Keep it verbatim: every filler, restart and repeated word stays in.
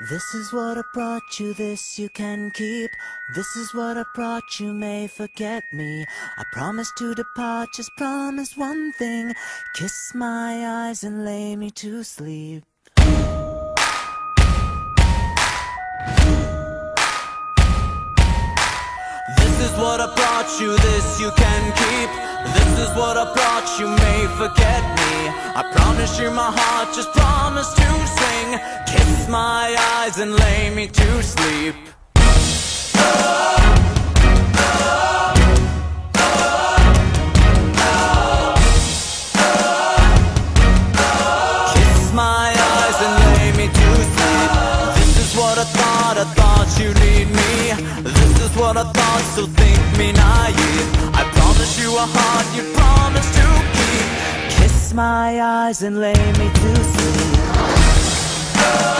This is what I brought you, this you can keep. This is what I brought you, may forget me. I promise to depart, just promise one thing. Kiss my eyes and lay me to sleep. This is what I brought you, this you can keep. This is what I brought you, may forget me. I promise you my heart, just promise to sing. Kiss my eyes and lay me to sleep. Kiss my eyes and lay me to sleep. This is what I thought, I thought you'd need me. This is what I thought, so think me naive. I promise you a heart you promise to keep. Kiss my eyes and lay me to sleep.